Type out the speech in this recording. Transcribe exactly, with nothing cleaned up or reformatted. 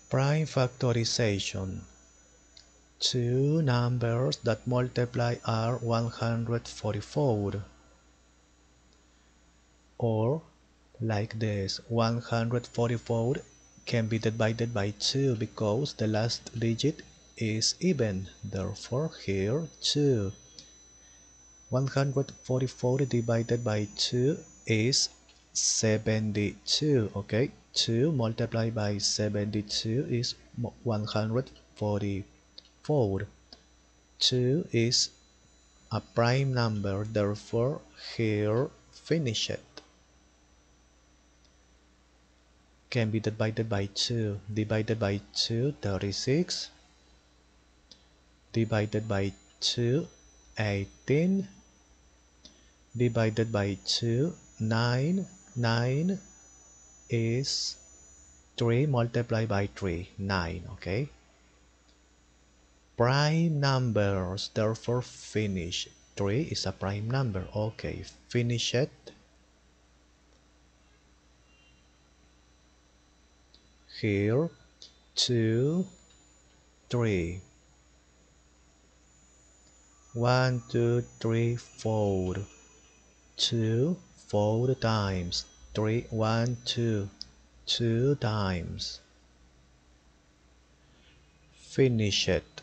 Prime factorization. Two numbers that multiply are one hundred forty-four. Or, like this, one hundred forty-four can be divided by two because the last digit is even. Therefore, here two. one hundred forty-four divided by two is seventy-two. Okay, two multiplied by seventy-two is one hundred forty-four. two is a prime number, therefore here finish it. Can be divided by two. Divided by two, thirty-six. Divided by two, eighteen. Divided by two, nine. nine is three multiplied by three, nine, okay? Prime numbers, therefore finish. three is a prime number, okay, finish it. Here, two, three. one, two, three, four. two, four times. three, one, two. two times. Finish it.